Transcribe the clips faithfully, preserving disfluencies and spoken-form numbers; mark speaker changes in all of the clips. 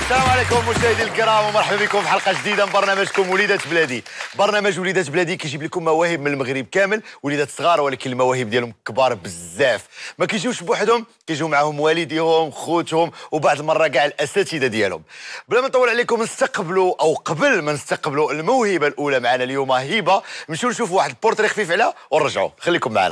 Speaker 1: السلام عليكم مشاهدي الكرام ومرحبا بكم في حلقه جديده من برنامجكم وليدات بلادي. برنامج وليدات بلادي كيجيب لكم مواهب من المغرب كامل، وليدات صغار ولكن المواهب ديالهم كبار بزاف. ما كيجيوش بوحدهم، كيجيو معاهم والديهم، خوتهم، وبعض المره كاع الاساتذه ديالهم. بلا ما نطول عليكم نستقبلوا او قبل ما نستقبلوا الموهبه الاولى معنا اليوم هبه، نمشيو نشوفوا واحد البورتري خفيف عليها ونرجعوا. خليكم معنا.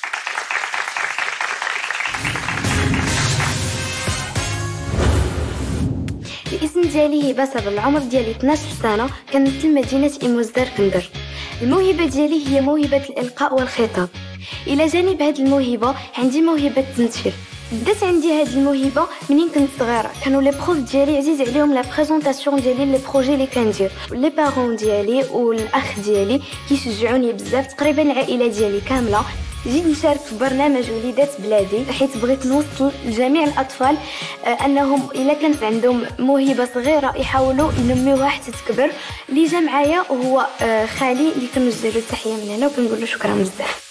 Speaker 2: الاسم ديالي هبه صبر، العمر ديالي اثناش سنه، كنمثل مدينه إيموزدار كندر. الموهبه ديالي هي موهبه الالقاء والخطاب. الى جانب هذه الموهبه عندي موهبه التمثيل. بدات عندي هذه الموهبه منين كنت صغيره، كانوا لي بروف ديالي عزيز عليهم لا بريزونطاسيون ديالي لي بروجي اللي كندير، لي بارون ديالي والاخ ديالي كيشجعوني بزاف، تقريبا العائله ديالي كامله. جيت نشارك في برنامج وليدات بلادي حيث بغيت نوصل لجميع الاطفال انهم الا كانت عندهم موهبه صغيره يحاولوا ينميوها حتى تكبر. اللي جا معايا وهو خالي اللي كنوجه له التحيه من هنا وكنقول له شكرا بزاف.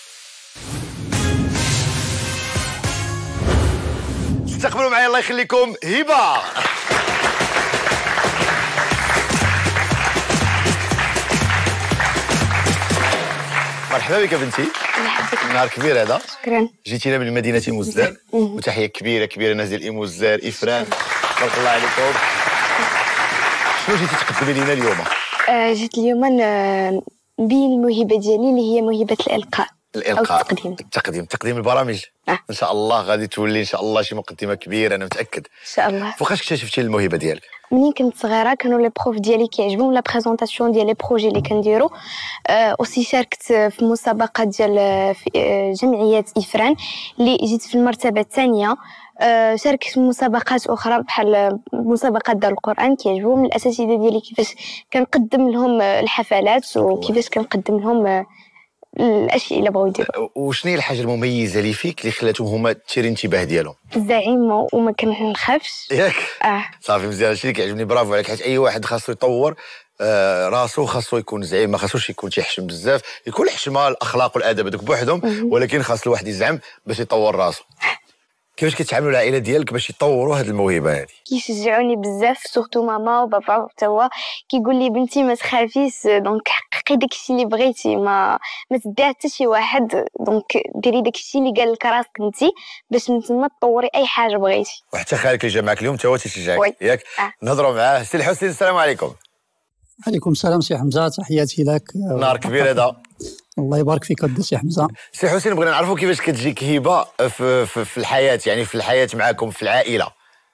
Speaker 1: استقبلوا معايا الله يخليكم هبه. مرحبا بك بنتي. نهار كبير هذا.
Speaker 2: شكرا.
Speaker 1: جيتينا من مدينه إيموزدار وتحيه كبيره كبيره الناس ديال إيموزدار إفران. بارك الله عليكم. شنو جيتي تقدمي لنا اليوم؟
Speaker 2: آه جيت اليوم نبين الموهبه ديالي اللي هي موهبه الالقاء.
Speaker 1: الالقاء.
Speaker 2: التقديم.
Speaker 1: التقديم تقديم البرامج.
Speaker 2: آه.
Speaker 1: ان شاء الله غادي تولي ان شاء الله شي مقدمه كبيره انا متاكد.
Speaker 2: ان شاء الله.
Speaker 1: فوقاش اكتشفتي الموهبه ديالك؟
Speaker 2: منين كنت صغيره كانوا لي بروف ديالي كيعجبهم لا بريزونطاسيون ديال لي بروجي اللي كنديرو. أه اوسي شاركت في مسابقات ديال في جمعيه إفران اللي جيت في المرتبه الثانيه. أه شاركت في مسابقات اخرى بحال مسابقات ديال القران كيعجبهم الاساتذه ديالي كيفاش كنقدم لهم الحفلات وكيفاش كنقدم لهم الاشياء اللي بغاو يديروا.
Speaker 1: وشنو هي الحاجه المميزه اللي فيك اللي خلاتهم هما تثيري الانتباه ديالهم؟
Speaker 2: الزعيم وما كنخافش.
Speaker 1: ياك؟
Speaker 2: اه
Speaker 1: صافي مزيان. هادشي اللي كيعجبني، برافو عليك، حيت اي واحد خاصو يطور آه راسو، خاصو يكون زعيم، ما خاصوش يكون تيحشم بزاف. يكون الحشمه الاخلاق والادب هذوك بوحدهم، ولكن خاص الواحد يزعم باش يطور راسو. كيفاش كتعاملوا العائله ديالك باش يطوروا هذه الموهبه هذه؟
Speaker 2: كيشجعوني بزاف، سورتو ماما وبابا حتى هو كيقول لي بنتي ما تخافيش، دونك حققي داكشي اللي بغيتي، ما ما تديها حتى شي واحد، دونك ديري داكشي اللي قال لك راسك انت باش من تما تطوري اي حاجه بغيتي.
Speaker 1: وحتى خالك اللي جا معك اليوم حتى هو تيشجعك ياك؟
Speaker 2: آه.
Speaker 1: نهضروا معاه. سي الحسين السلام عليكم.
Speaker 3: عليكم السلام سي حمزه، تحياتي لك.
Speaker 1: نهار كبير هذا.
Speaker 3: الله يبارك فيك ودي سي حمزه.
Speaker 1: سي حسين بغينا نعرفوا كيفاش كتجيك هبه في, في, في الحياه، يعني في الحياه معاكم في العائله.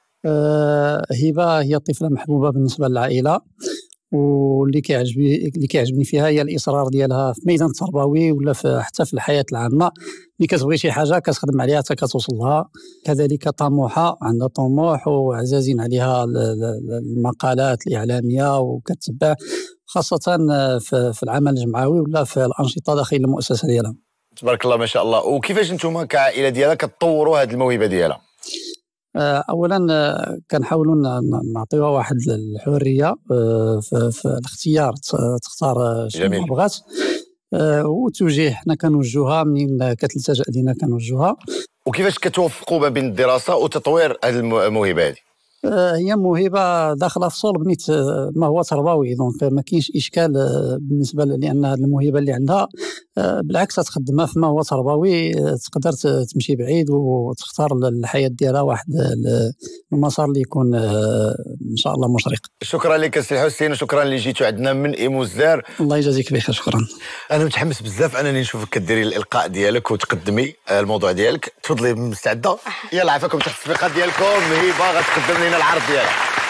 Speaker 3: أه هبه هي طفله محبوبه بالنسبه للعائله، واللي كيعجبني اللي كيعجبني فيها هي الاصرار ديالها في الميدان التربوي ولا في حتى في الحياه العامه. ملي كتبغي شي حاجه كتخدم عليها حتى كتوصل لها. كذلك طموحه، عندها طموح وعزازين عليها المقالات الاعلاميه وكتتبع خاصه في العمل الجمعوي ولا في الانشطه داخل المؤسسه ديالها.
Speaker 1: تبارك الله ما شاء الله. وكيفاش نتوما كعائله ديالها كتطوروا هذه الموهبه ديالها؟
Speaker 3: اولا كنحاولوا نعطيوها واحد الحريه في, في الاختيار، تختار شنو ما بغات، وتوجيه حنا كنوجهوها منين كتلتجأ لينا كنوجهوها.
Speaker 1: وكيفاش كتوفقوا ما بين الدراسه وتطوير هذه الموهبه هذه؟
Speaker 3: هي موهبه داخله في صلب نيت ما هو تربوي، دونك ما كاينش اشكال بالنسبه لان هذه الموهبه اللي عندها بالعكس تخدمها فيما هو تربوي، تقدر تمشي بعيد وتختار الحياه ديالها واحد المسار اللي يكون ان شاء الله مشرق.
Speaker 1: شكرا لك سي حسين، وشكرا اللي جيتوا عندنا من إيموزدار.
Speaker 3: الله يجازيك بخير. شكرا.
Speaker 1: انا متحمس بزاف انني نشوفك كديري الالقاء ديالك وتقدمي الموضوع ديالك. تفضلي مستعده؟ يلا عافاكم تحت التصفيقات ديالكم. هبه غتقدم لنا العرض ديالها.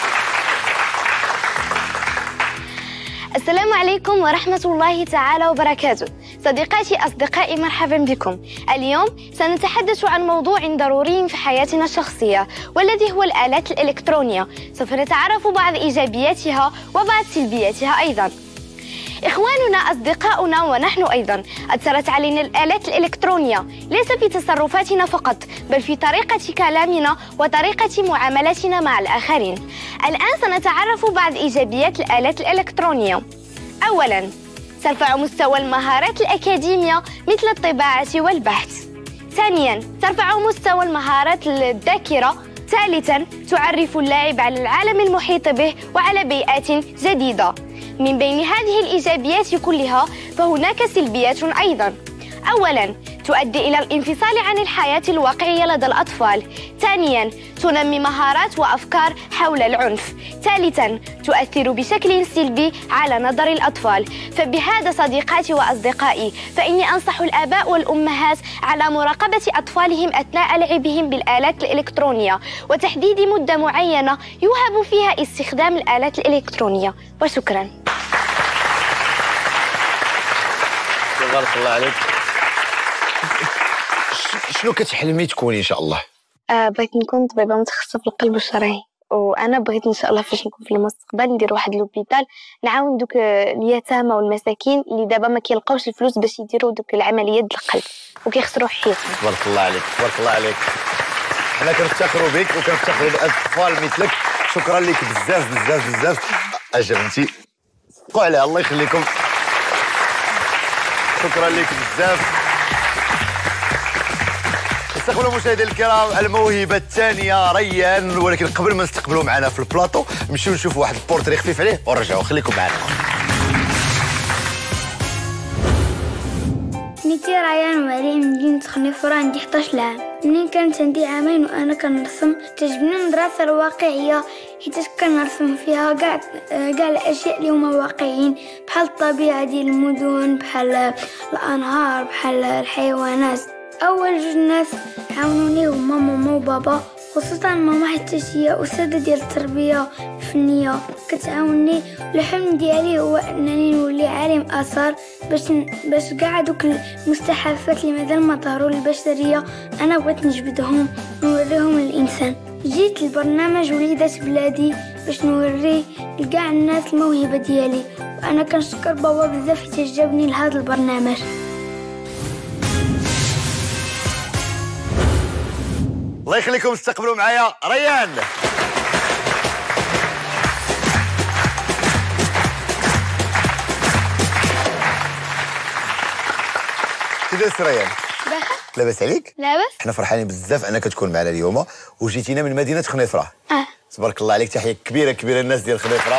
Speaker 2: السلام عليكم ورحمة الله تعالى وبركاته. صديقاتي أصدقائي مرحبا بكم. اليوم سنتحدث عن موضوع ضروري في حياتنا الشخصية، والذي هو الآلات الإلكترونية. سوف نتعرف بعض إيجابياتها وبعض سلبياتها أيضا. إخواننا أصدقاؤنا ونحن أيضا أثرت علينا الآلات الإلكترونية ليس في تصرفاتنا فقط، بل في طريقة كلامنا وطريقة معاملتنا مع الآخرين. الآن سنتعرف بعض إيجابيات الآلات الإلكترونية. أولا، ترفع مستوى المهارات الأكاديمية مثل الطباعة والبحث. ثانيا، ترفع مستوى المهارات الذاكرة. ثالثاً، تعرف اللاعب على العالم المحيط به وعلى بيئات جديدة. من بين هذه الإيجابيات كلها فهناك سلبيات أيضاً. أولاً، تؤدي إلى الانفصال عن الحياة الواقعية لدى الأطفال. ثانياً، تنمي مهارات وأفكار حول العنف. ثالثاً، تؤثر بشكل سلبي على نظر الأطفال. فبهذا صديقاتي وأصدقائي، فإني أنصح الآباء والأمهات على مراقبة أطفالهم أثناء لعبهم بالآلات الإلكترونية، وتحديد مدة معينة يوهب فيها استخدام الآلات الإلكترونية. وشكراً.
Speaker 1: تبارك الله عليك. شنو كتحلمي تكوني ان شاء الله؟
Speaker 2: آه بغيت نكون طبيبة متخصصة في القلب الشرعي، وانا بغيت ان شاء الله فاش نكون في المستقبل ندير واحد لوبيتال نعاون دوك اليتامى والمساكين اللي دابا ما كيلقاوش الفلوس باش يديروا دوك العمليات ديال القلب وكيخسروا حياتهم.
Speaker 1: تبارك الله عليك، تبارك الله عليك. حنا كنفتخروا بك وكنفتخروا بالاطفال مثلك. شكرا لك بزاف بزاف بزاف. اجبتي. قوا عليها الله يخليكم. شكرا لك بزاف. استقبلوا مشاهدينا الكرام الموهبة الثانية ريان، ولكن قبل ما نستقبلوا معنا في البلاطو نمشيو نشوفوا واحد البورتري خفيف عليه ونرجعوا. خليكم معنا.
Speaker 4: سميتي ريان وعلي من مدينة خنيفرة، عندي حطاش عام. منين كانت عندي عامين وأنا كنرسم تعجبني المدرسة الواقعية حيت كنرسم فيها كاع كاع الأشياء اللي هما واقعيين، بحال الطبيعة ديال المدن، بحال الأنهار، بحال الحيوانات. أول جوج ناس عاونوني هما ماما وبابا، خصوصا ماما حيت هي أستاذة ديال التربية الفنية كتعاوني. الحلم ديالي هو أنني نولي عالم آثار باش باش كاع دوك المستحدثات اللي مازال ما ظهروا للبشرية أنا بغيت نجبدهم نوريهم للإنسان. جيت لبرنامج وليدات بلادي باش نوري لكاع الناس الموهبة ديالي، وأنا كنشكر بابا بزاف حيت جابني لهذا البرنامج.
Speaker 1: الله يخليكم. استقبلوا معايا ريان. كي داير ريان؟
Speaker 2: بخير.
Speaker 1: لاباس عليك؟
Speaker 2: لاباس.
Speaker 1: حنا فرحانين بزاف انك تكون معنا اليوم، وجيتينا من مدينه خنيفره.
Speaker 2: اه
Speaker 1: تبارك الله عليك. تحيه كبيره كبيره للناس ديال خنيفره.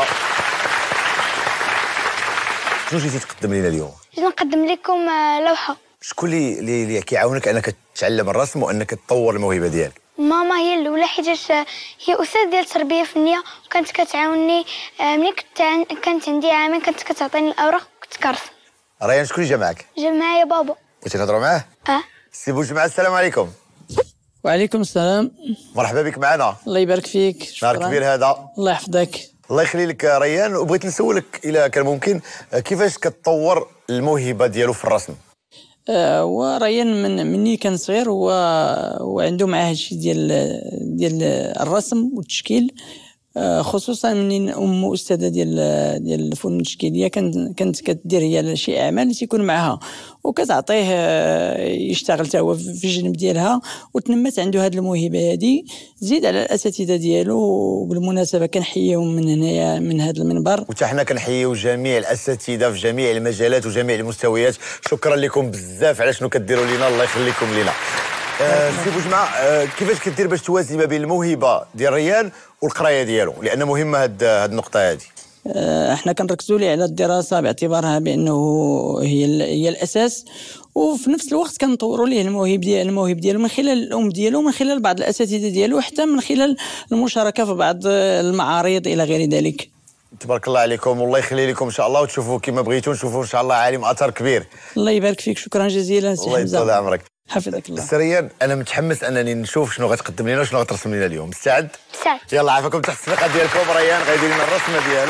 Speaker 1: شنو جيتي تقدم لنا اليوم؟
Speaker 2: جيت نقدم لكم لوحة.
Speaker 1: شكون اللي اللي كيعاونك انك تتعلم الرسم وانك تطور الموهبه ديالك؟
Speaker 2: ماما هي الاولى حيتاش هي استاذه ديال التربيه الفنيه وكانت كتعاوني. ملي كنت كانت عندي عامين كانت كتعطيني الاوراق وكنت كنرسم.
Speaker 1: ريان شكون اللي جا معاك؟
Speaker 2: جا معايا بابا.
Speaker 1: بغيتي نهضروا معاه؟
Speaker 2: اه
Speaker 1: سي بوجماعه السلام عليكم.
Speaker 3: وعليكم السلام.
Speaker 1: مرحبا بك معنا.
Speaker 3: الله يبارك فيك. شكرا.
Speaker 1: نهار كبير هذا.
Speaker 3: الله يحفظك.
Speaker 1: الله يخلي لك ريان. وبغيت نسولك اذا كان ممكن كيفاش كتطور الموهبه ديالو في الرسم؟
Speaker 3: آه وريان من مني كان صغير و... وعنده معاه هادشي ديال ديال الرسم والتشكيل، آه خصوصا منين امه استاذه ديال ديال الفنون التشكيليه كانت كانت كدير هي شي اعمال اللي تيكون معها وكتعطيه يشتغل حتى هو في الجنب ديالها، وتنمت عنده هذه الموهبه هذه. زيد على الاساتذه ديالو، وبالمناسبه كنحييهم من هنايا من هذا المنبر.
Speaker 1: وحتى حنا كنحييو جميع الاساتذه في جميع المجالات وجميع المستويات. شكرا لكم بزاف على شنو كديروا لينا. الله يخليكم لينا. آه سي بوجماعه، آه كيفاش كدير باش توازي ما بين الموهبه ديال ريان والقرايه ديالو، لان مهمه هاد هاد النقطه هذه؟
Speaker 3: احنا كنركزوا ليه على الدراسه باعتبارها بانه هي هي الاساس، وفي نفس الوقت كنطوروا ليه الموهب ديال الموهب ديالو من خلال الام ديالو، من خلال بعض الاساتذه ديالو، وحتى من خلال المشاركه في بعض المعارض الى غير ذلك.
Speaker 1: تبارك الله عليكم والله يخلي لكم ان شاء الله، وتشوفوا كما بغيتوا نشوفوا ان شاء الله عالم اثر كبير.
Speaker 3: الله يبارك فيك. شكرا جزيلا سي
Speaker 1: الله
Speaker 3: حمزه.
Speaker 1: يطول عمرك.
Speaker 3: حفظك الله.
Speaker 1: سريان انا متحمس انني نشوف شنو غتقدم لنا وشنو غترسم لنا اليوم. مستعد؟
Speaker 2: مستعد.
Speaker 1: يلا عافاكم تحت السباقه ديالكم. ريان غيدير لنا الرسمه ديالو.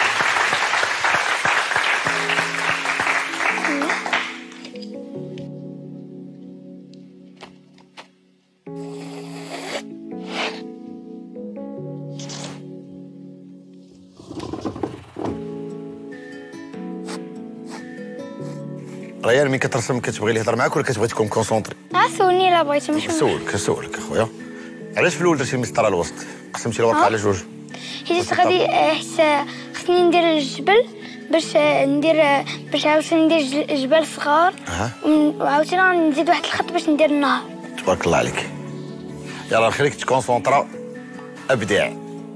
Speaker 1: ريان مين كترسم كتبغي اللي يهضر معاك ولا كتبغي تكون كونسونطري؟
Speaker 2: سولني الا بغيتي. ماشي
Speaker 1: سولك سولك اخويا، علاش في الاول درتي المسطره الوسط؟ قسمتي الورقه على جوج؟
Speaker 2: حيت غادي حيت خصني ندير الجبل باش ندير باش عاوتاني ندير جبال صغار، وعاوتاني غنزيد واحد الخط باش ندير النهر.
Speaker 1: تبارك الله عليك. يلا نخليك تكونسونطرا ابداع.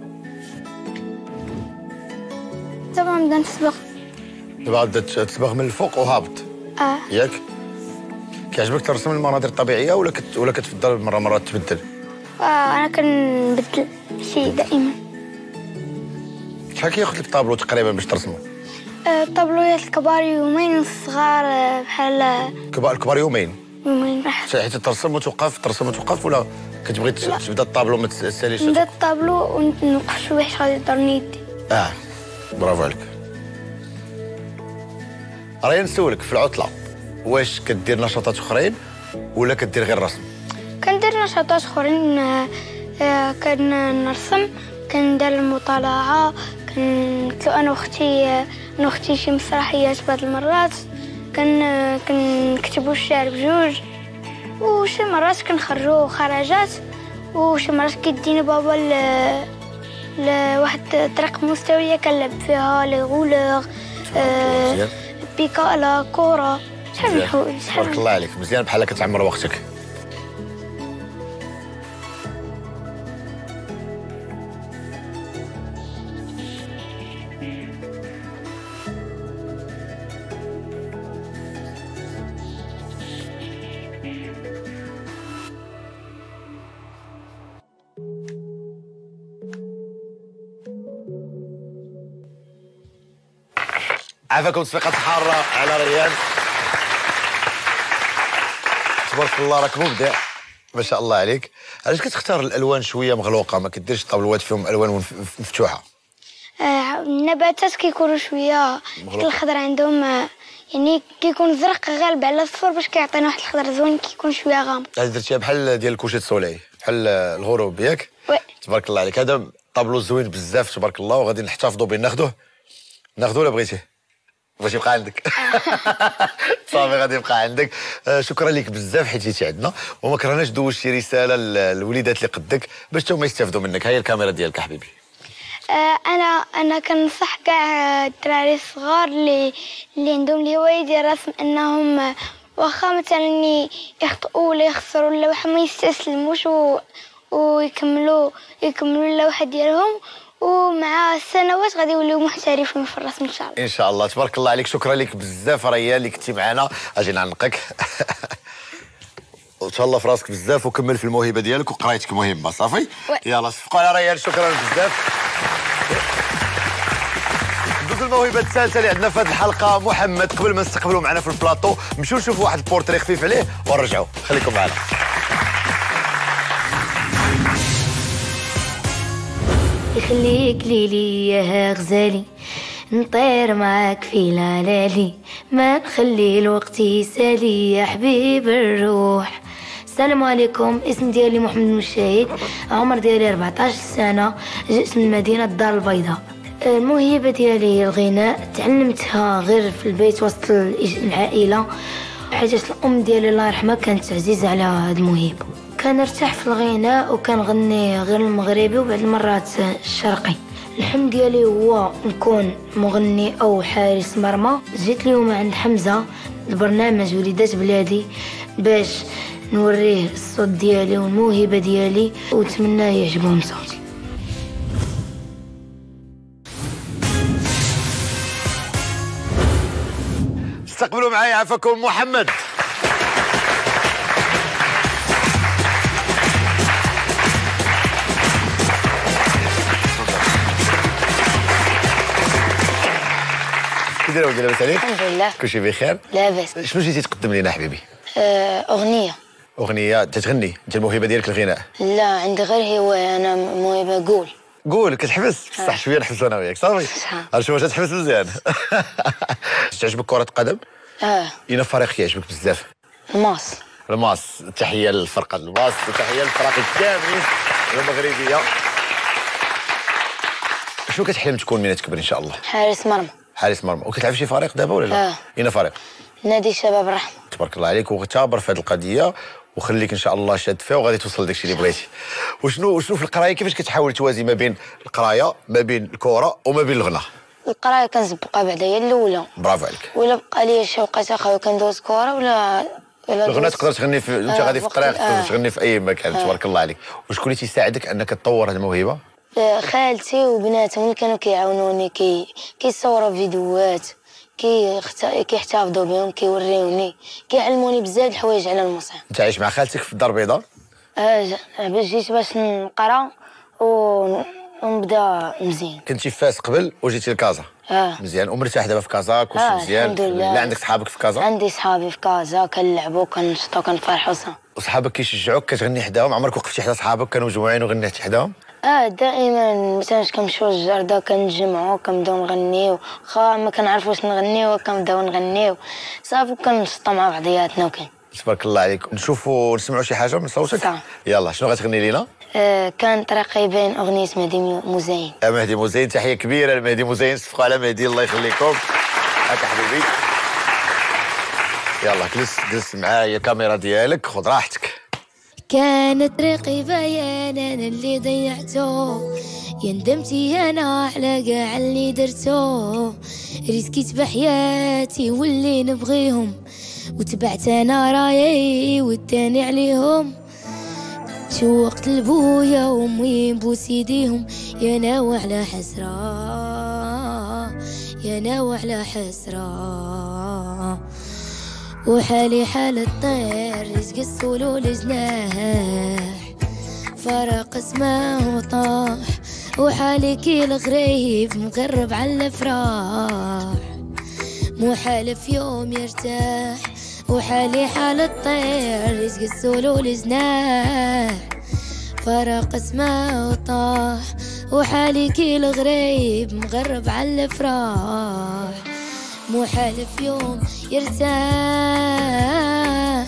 Speaker 4: دابا نبدا نسبق.
Speaker 1: دابا غادا تسبغ من الفوق وهابط.
Speaker 4: اه
Speaker 1: ياك؟ كيعجبك ترسم المناظر الطبيعيه ولا كت... ولا كتفضل مره مره تبدل؟
Speaker 4: آه انا كنبدل شي دائما.
Speaker 1: شحال كياخذ لك طابلو تقريبا باش ترسمو؟
Speaker 4: آه الطابلويات الكبار يومين والصغار آه، بحال
Speaker 1: كبار الكبار يومين.
Speaker 4: يومين راح
Speaker 1: حيت ترسم وتوقف ترسم وتوقف ولا كتبغي تبدا الطابلو ما تساليش؟
Speaker 4: نبدا الطابلو ونوقف شويه حيت غادي يضرني يدي.
Speaker 1: اه برافو عليك. راه نسولك في العطله واش كدير نشاطات اخرين ولا كدير غير الرسم؟
Speaker 4: كندير نشاطات اخرين آه، آه، كنرسم كندير المطالعه كنتلو انا واختي آه، انا واختي شي مسرحيات بعض المرات كن آه، كنكتبوا الشعر بجوج وشي مرات كنخرجوا خرجات وشي مرات كيدينا بابا ل لواحد الطريق مستويه كنلعب فيها لي غولور آه بيكالا كره شحال من حوايج.
Speaker 1: تبارك الله عليك مزيان بحال كتعمر وقتك. عافاكم تصفيقات حاره على ريان. تبارك الله راك مبدع ما شاء الله عليك. علاش كتختار الالوان شويه مغلوقه ما كديرش طابلوات فيهم الوان مفتوحه؟
Speaker 4: آه النباتات كيكونوا شويه الخضر عندهم آه يعني كيكون زرق غالب على الصفر باش كيعطينا واحد الخضر زوين كيكون شويه غامق.
Speaker 1: هذه درتيها بحال ديال الكوشي السولي بحال الغروب ياك؟
Speaker 4: وي
Speaker 1: تبارك الله عليك. هذا طابلو زوين بزاف تبارك الله وغادي نحتفظوا به. ناخذوه ناخذوه ولا بغيتيه؟ باش يبقى عندك. صافي غادي يبقى عندك. آه شكرا لك بزاف حيت جيتي عندنا وما كرهناش دوز شي رساله للوليدات اللي قدك باش حتى هما يستافدوا منك. هاي الكاميرا ديالك حبيبي.
Speaker 4: آه انا انا كنصح كاع الدراري الصغار اللي اللي عندهم الهوايه ديال الرسم انهم واخا مثلا يخطئوا ولا يخسروا اللوحه ما يستسلموش و... ويكملوا يكملوا اللوحه ديالهم ومع السنوات غادي يوليو محترفين في الرسم ان شاء الله.
Speaker 1: ان شاء الله تبارك الله عليك. شكرا لك بزاف ريان اللي كنتي معنا. اجي نعنقك. ان شاء الله في راسك بزاف وكمل في الموهبه ديالك وقرايتك مهمه. صافي يلا صفقوا على ريان. شكرا بزاف. ندوزو الموهبه الثالثه اللي عندنا في هذه الحلقه محمد. قبل ما نستقبلوا معنا في البلاطو نمشيو نشوفوا واحد البورتري خفيف عليه ونرجعوا. خليكم معنا.
Speaker 2: يخليك ليلي يا غزالي نطير معاك في العلالي ما نخلي الوقت يسالي يا حبيب الروح. السلام عليكم. اسم ديالي محمد المشاهد. عمر ديالي أربعطاش سنة. جئت من مدينة الدار البيضاء. الموهبة ديالي هي الغناء. تعلمتها غير في البيت وسط العائلة حيت الأم ديالي الله يرحمها كانت عزيزة على هذه الموهبة. كنرتاح في الغناء وكنغني غير المغربي وبعض المرات الشرقي. الحلم ديالي هو نكون مغني او حارس مرمى. جيت اليوم عند حمزه البرنامج وليدات بلادي باش نوريه الصوت ديالي والموهبه ديالي ونتمنى يعجبهم صوتي.
Speaker 1: استقبلوا معايا عفاكم محمد. كي داير ولدي لاباس عليك؟
Speaker 2: الحمد لله
Speaker 1: كلشي بخير؟
Speaker 2: لاباس.
Speaker 1: شنو جيتي تقدم لينا حبيبي؟
Speaker 2: آه، اغنيه.
Speaker 1: اغنيه تتغني؟ انت الموهبه ديالك الغناء؟
Speaker 2: لا عندي غير هوايه انا موهبه قول.
Speaker 1: قول كتحبس بصح شويه نحبس انا وياك صافي. شوف واش تحبس مزيان. تعجبك كره قدم؟
Speaker 2: اه.
Speaker 1: اين فريق كيعجبك بزاف؟
Speaker 2: الماس.
Speaker 1: الماس. تحيه للفرقه الماس وتحيه للفرق الكاملين المغربيه. شنو كتحلم تكون من تكبر ان شاء الله؟
Speaker 2: حارس مرمى.
Speaker 1: حارس مرمى. وكتلعب شي فريق دابا ولا لا؟
Speaker 2: اه.
Speaker 1: اين فريق؟
Speaker 2: نادي شباب الرحمه.
Speaker 1: تبارك الله عليك وغتابر في هذه القضيه وخليك ان شاء الله شاد فيها وغادي توصل داكشي اللي بغيتي. وشنو وشنو في القرايه كيفاش كتحاول توازي ما بين القرايه ما بين الكره وما بين الغناء؟
Speaker 2: القرايه كنسبقها بعدا هي الاولى.
Speaker 1: برافو عليك.
Speaker 2: ولا بقى لي شي وقت اخر كندوز كره ولا
Speaker 1: الغناء تقدر تغني في انت غادي في الطريق، تقدر تغني في اي مكان. تبارك الله عليك. وشكون اللي تيساعدك انك تطور هذه الموهبه؟
Speaker 4: خالتي وبناتهم اللي كانوا كيعاونوني، كي كيصوروا فيديوهات، كي كيحتفظوا بهم، كيوريوني، كيعلموني بزاف الحوايج على المسرح.
Speaker 1: انت عايش مع خالتك في الدار البيضاء؟
Speaker 4: اه باش جيت باش نقرا و... ونبدا مزيان.
Speaker 1: كنتي في فاس قبل وجيتي لكازا؟
Speaker 4: اه
Speaker 1: مزيان. ومرتاح دابا في كازا؟ كلشي
Speaker 4: آه
Speaker 1: مزيان؟
Speaker 4: الحمد لله.
Speaker 1: لا عندك صحابك في كازا؟
Speaker 4: عندي صحابي في كازا، كنلعبوا كنشطوا كنفرحوا سوا.
Speaker 1: وصحابك كيشجعوك كتغني حداهم؟ عمرك وقفتي حدا صحابك كانوا مجموعين وغنيتي حداهم؟
Speaker 4: اه دائما مثلا كنمشيو للجرده كنتجمعوا كنبداو نغنيو، واخا ما كنعرفوش نغنيو كنبداو نغنيو صافي كنشطوا مع بعضياتنا. وكاين
Speaker 1: تبارك الله عليك. نشوفوا نسمعوا شي حاجه من صوتك؟
Speaker 4: صح.
Speaker 1: يلا شنو غتغني لينا؟
Speaker 4: آه كانت رقيبين اغنيه مهدي مزين.
Speaker 1: آه مهدي مزين، تحيه كبيره لمهدي مزين، صفقوا على مهدي الله يخليكم. هاك حبيبي يلا جلس جلس معايا الكاميرا ديالك، خذ راحتك.
Speaker 5: كانت رقيبة يا انا اللي ضيعته، يا ندمتي انا على كاع اللي درتو، ريسكيت بحياتي واللي نبغيهم، وتبعت انا رايي وداني عليهم، شوقت لبويا وامي نبوس يديهم، يا ناوى على حسرة يا ناوى على حسرة، وحالي حال الطير رزق السلول جناح، فرق اسمه وطاح، وحالي كي الغريب مغرب على الافراح، مو حالف يوم يرتاح، وحالي حال الطير رزق السلول جناح، فرق اسمه وطاح، وحالي كي الغريب مغرب على الافراح، مو حالف يوم يرتاح.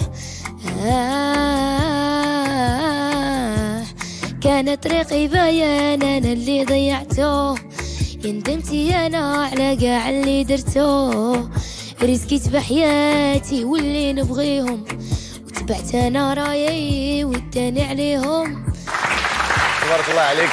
Speaker 5: آه كانت رقيبة يا انا اللي ضيعته، يا ندمتي انا على كاع اللي درتو، ريسكيت بحياتي واللي نبغيهم، وتبعت انا رايي وداني عليهم.
Speaker 1: تبارك الله عليك.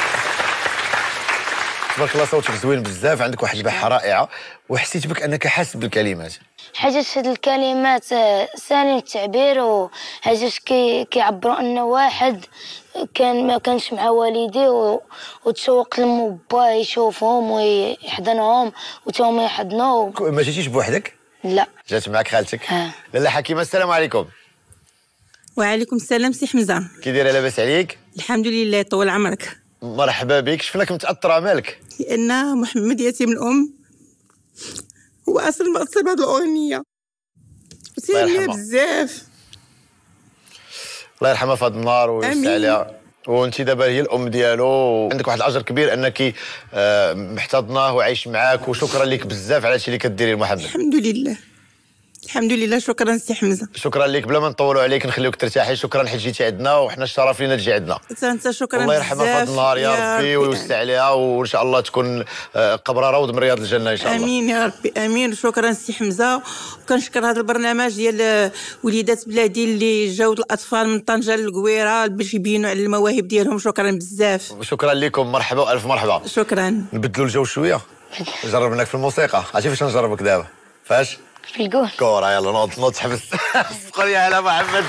Speaker 1: تبارك الله صوتك زوين بزاف، عندك واحد البحة رائعة، وحسيت بك أنك حاسس بالكلمات.
Speaker 4: حاجات هاد الكلمات سهلين التعبير، وحاجات كي كيعبروا أن واحد كان ما كانش مع والديه و... وتشوق لمو باه يشوفهم ويحضنهم وتاهم يحضنوه.
Speaker 1: ما جيتيش بوحدك؟
Speaker 4: لا
Speaker 1: جات معك خالتك؟
Speaker 4: ها.
Speaker 1: لاله حكيمة السلام عليكم.
Speaker 6: وعليكم السلام سي حمزة.
Speaker 1: كي دايره لاباس عليك؟
Speaker 6: الحمد لله طول عمرك.
Speaker 1: مرحبا بك. شفناك متأثرة، مالك؟
Speaker 6: لأن محمد يتيم الأم هو أصل مأثر بهاد الأغنية وسيرني بزاف.
Speaker 1: الله يرحمها في هاد النار ويوسع عليها. وانت دابا هي الام ديالو، عندك واحد الاجر كبير انك محتضناه وعايش معاك، وشكرا لك بزاف على هادشي اللي كديري لمحمد.
Speaker 6: الحمد لله الحمد لله. شكرا سي حمزه.
Speaker 1: شكرا لك. بلا ما نطولوا عليك نخليوك ترتاحي. شكرا حيت جيتي عندنا وحنا الشرف لينا تجي عندنا.
Speaker 6: انت شكرا.
Speaker 1: الله يرحمها في هاد النهار يا ربي ويوسع عليها، وان شاء الله تكون قبره روض من رياض الجنه ان شاء الله.
Speaker 6: امين يا ربي امين. شكرا سي حمزه. وكنشكر هذا البرنامج ديال وليدات بلادي اللي جاود الاطفال من طنجه للقويره باش يبينوا على المواهب ديالهم. شكرا بزاف.
Speaker 1: شكرا لكم. مرحبا والف مرحبا.
Speaker 6: شكرا.
Speaker 1: نبدلوا الجو شويه، نجربناك في الموسيقى. عرفتي فاش نجربك دابا؟ فاش؟
Speaker 4: في الكور.
Speaker 1: كورة. يلا نوض نوض تحبس. صفقوا لي على محمد.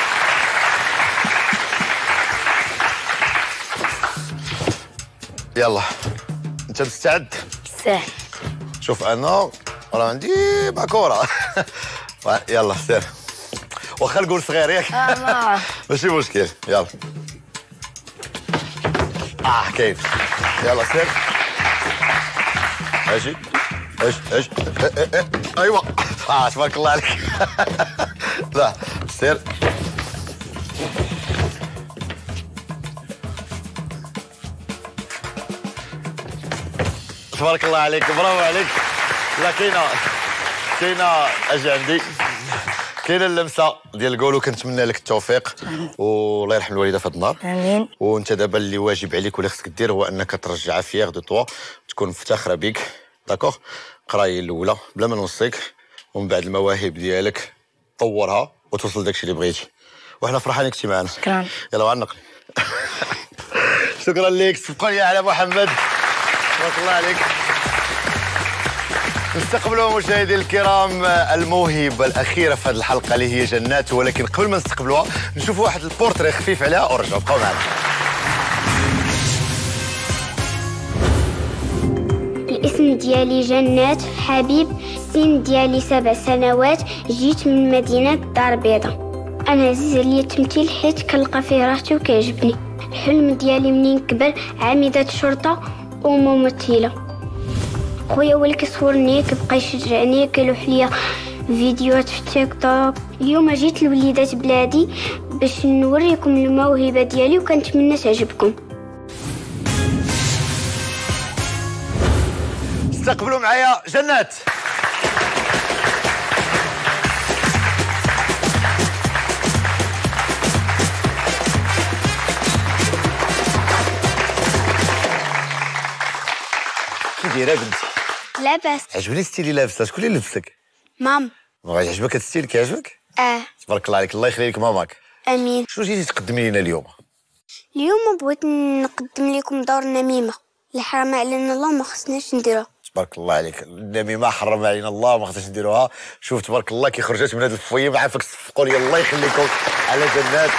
Speaker 1: يلا انت مستعد؟
Speaker 4: سهل.
Speaker 1: شوف انا راه عندي مع كورة. يلا سير، واخا نقول صغير ياك.
Speaker 4: اه
Speaker 1: ماشي مشكل. يلا اه كاين. يلا سير. ماشي ايش ايش إيه إيه إيه. ايوه اه تبارك الله عليك. لا سير. تبارك الله عليك. برافو عليك. لا كاينه كاينه اجي عندي كاينه اللمسه ديال الكولو. كنتمنى لك التوفيق والله يرحم الوالده في هاد النهار.
Speaker 4: امين.
Speaker 1: وانت دابا اللي واجب عليك واللي خصك دير هو انك ترجع فيغ دو توا، تكون مفتخره بك. داكوغ. القرايه الاولى بلا ما نوصيك، ومن بعد المواهب ديالك طورها وتوصل داكشي اللي بغيتي، وحنا فرحانين كنتي معنا.
Speaker 4: شكرا.
Speaker 1: يلا وعنقني. شكرا لك. صفقوا لي على محمد. تبارك الله عليك. نستقبلوا مشاهدينا الكرام الموهبة الأخيرة في هذه الحلقة اللي هي جنات، ولكن قبل ما نستقبلوها نشوفوا واحد البورتري خفيف عليها ورجعوا بقاو معنا.
Speaker 4: الاسم ديالي جنات حبيب، السن ديالي سبع سنوات، جيت من مدينة الدار البيضاء. أنا عزيز عليا التمثيل حيت كنلقى فيه راحتي وكيعجبني. الحلم ديالي منين كبر عميدة شرطة وممثلة. خويا هو اللي كيصورني، كيبقى يشجعني، كيلوح ليا فيديوهات في تيك توك. اليوم جيت لوليدات بلادي باش نوريكم الموهبة ديالي وكنتمنى تعجبكم.
Speaker 1: استقبلوا معايا جنات. كي دايره بنتي؟
Speaker 4: لاباس.
Speaker 1: عجبني الستيل اللي لابسه، شكون اللي لبسك؟
Speaker 4: مام.
Speaker 1: بغا يعجبك هذا الستيل؟ كيعجبك؟
Speaker 4: اه.
Speaker 1: تبارك الله عليك، الله يخلي لك ماماك.
Speaker 4: امين.
Speaker 1: شنو جيتي تقدمي لنا اليوم؟
Speaker 4: اليوم بغيت نقدم لكم دور النميمة اللي حرام علينا الله ما خصناش نديروها.
Speaker 1: تبارك الله عليك، النميمة حرم علينا الله ما خصناش نديروها. شوف تبارك الله كي خرجت من هذا الفويه ما عارفك تصفقوا لي، الله يخليكم على جنات.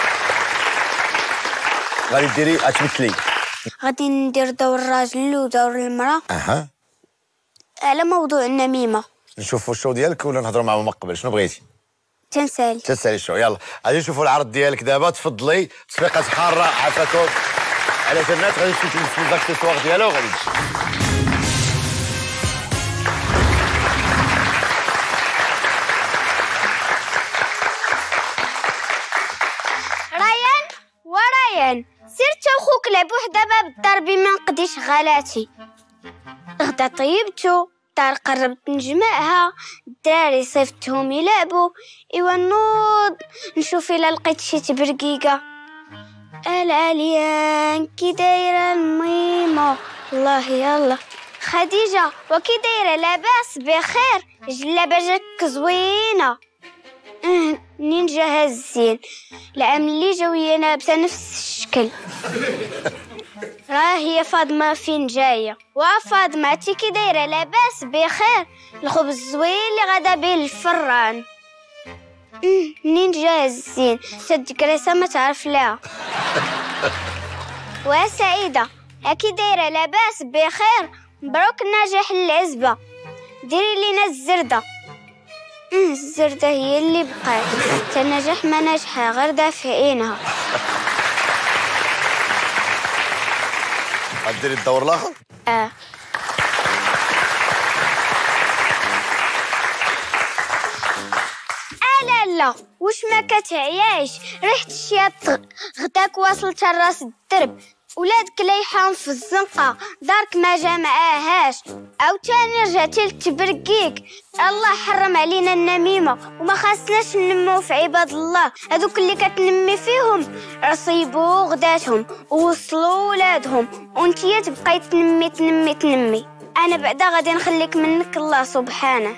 Speaker 1: غادي ديري غتمثلي؟
Speaker 4: غادي ندير دور الراجل ودور المرأة.
Speaker 1: اها.
Speaker 4: على موضوع النميمة.
Speaker 1: نشوفوا الشو ديالك ولا نهضروا مع ماما قبل؟ شنو بغيتي؟
Speaker 4: تنسالي.
Speaker 1: تنسالي الشو. يلا غادي نشوفوا العرض ديالك دابا. تفضلي. تصفيقات حارة عافاكم على جنات. غادي تمشي تلبسي الاكسسوار ديالها وغادي تمشي.
Speaker 4: ريان وريان سيرت اخوك لعب وحده باب الدار بما نقديش غلاتي. غدا طيبتو الدار قربت نجمعها، الدراري صيفتهم يلعبوا. ايوا نوض نشوف الا لقيت شي تبرقيقه. العليان كي دايره الميمه الله يلا. خديجه وكي دايره لاباس بخير؟ جلابه جاك زوينه. اه منين جا الزين؟ العام اللي جا وهي لابسه نفس الشكل. راه هي فاطمه فين جايه؟ وفاطمه تي كي دايره لاباس بخير؟ الخبز الزوين اللي غدا به الفران. منين جا الزين؟ تدكريسه ما تعرف لها. وسعيده هاكي دايره لاباس بخير؟ مبروك ناجح العزبه، ديري لينا الزرده. الزردة هي اللي بقات، تنجح ما نجحها غير دافعينها.
Speaker 1: غديري الدور الاخر؟
Speaker 4: اه. لا لا واش ما كتعياش؟ ريحة الشياط غداك واصلت لراس الدرب، ولادك لايحان في الزنقة، دارك ما جا معاهاش، او تاني رجعتي للتبرقيق. الله حرم علينا النميمة وما خاصناش ننمو في عباد الله. هذوك اللي كتنمي فيهم عصيبوا غداتهم ووصلوا ولادهم، وانتيا تبقاي تنمي تنمي تنمي. انا بعدا غادي نخليك منك الله سبحانه.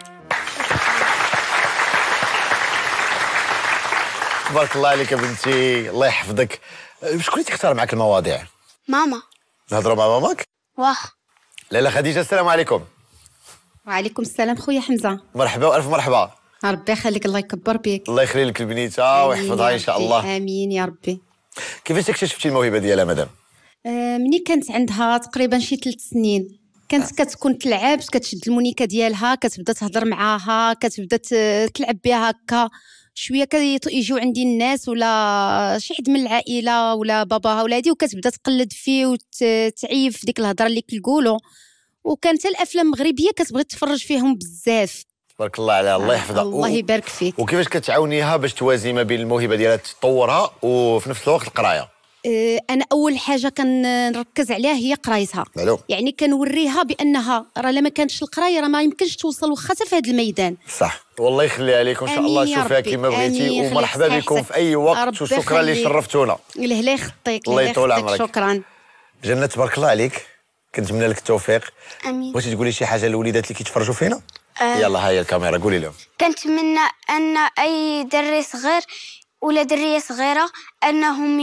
Speaker 1: تبارك الله عليك يا بنتي، الله يحفظك. شكون اللي تختار معك المواضيع؟
Speaker 4: ماما.
Speaker 1: نهضروا مع ماماك؟
Speaker 4: واخ.
Speaker 1: لاله خديجه السلام عليكم.
Speaker 7: وعليكم السلام خويا حمزه.
Speaker 1: مرحبا والف مرحبا.
Speaker 7: ربي يخليك، الله يكبر بك.
Speaker 1: الله يخلي لك البنيته ويحفظها ان شاء الله.
Speaker 7: امين يا ربي.
Speaker 1: كيفاش اكتشفتي الموهبه ديالها مدام؟
Speaker 7: آه مني كانت عندها تقريبا شي ثلاث سنين كانت آه. كتكون تلعب، كتشد المونيكا ديالها، كتبدا تهضر معاها، كتبدا تلعب بها هكا شويه، كيجيو عندي الناس ولا شي حد من العائله ولا باباها ولا هادي، وكتبدا تقلد فيه وتعيف ديك الهضره اللي كيقولوا. وكانت الافلام المغربيه كتبغي تفرج فيهم بزاف.
Speaker 1: تبارك الله عليها، الله يحفظها.
Speaker 7: الله يبارك فيك.
Speaker 1: وكيفاش كتعاونيها باش توازي ما بين الموهبه ديالها تطورها وفي نفس الوقت القرايه؟
Speaker 7: انا اول حاجه كنركز عليها هي قرايتها.
Speaker 1: معلوم.
Speaker 7: يعني كنوريها بانها راه لما كانتش القرايه راه ما يمكنش توصل واخا حتى في هذا الميدان.
Speaker 1: صح. والله يخلي عليك وان شاء الله تشوفيها كما بغيتي، ومرحبا بكم في اي وقت، وشكرا اللي شرفتونا.
Speaker 7: الله يخطيك.
Speaker 1: الله يطول عمرك.
Speaker 7: شكرا
Speaker 1: جنات، تبارك الله عليك، كنتمنى لك التوفيق.
Speaker 4: امين.
Speaker 1: بغيتي تقولي شي حاجه للوليدات اللي كيتفرجوا فينا؟
Speaker 4: آه.
Speaker 1: يلا هاي الكاميرا قولي لهم.
Speaker 4: كنتمنى ان اي دري صغير ولا دريه صغيره انهم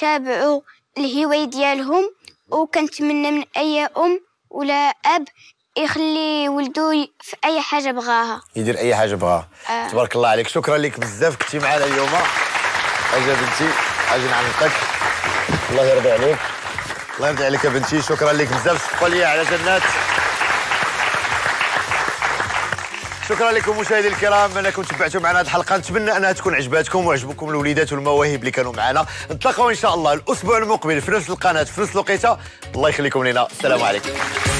Speaker 4: يتابعوا الهوايه ديالهم، وكنتمنى من اي ام ولا اب يخلي ولدو في اي حاجه بغاها،
Speaker 1: يدير اي حاجه بغاها.
Speaker 4: آه.
Speaker 1: تبارك الله عليك، شكرا لك بزاف كنتي معنا اليوم. اجا بنتي اجي نعنقك، الله يرضي عليك. الله يرضي عليك يا بنتي، شكرا لك بزاف. صفوا لي على جنات. شكرا لكم مشاهدي الكرام انكم تبعتوا معنا هذه الحلقه، نتمنى انها تكون عجباتكم وعجبكم الوليدات والمواهب اللي كانوا معنا. نتلاقاو ان شاء الله الاسبوع المقبل في نفس القناه في نفس الوقيته. الله يخليكم لنا، السلام عليكم.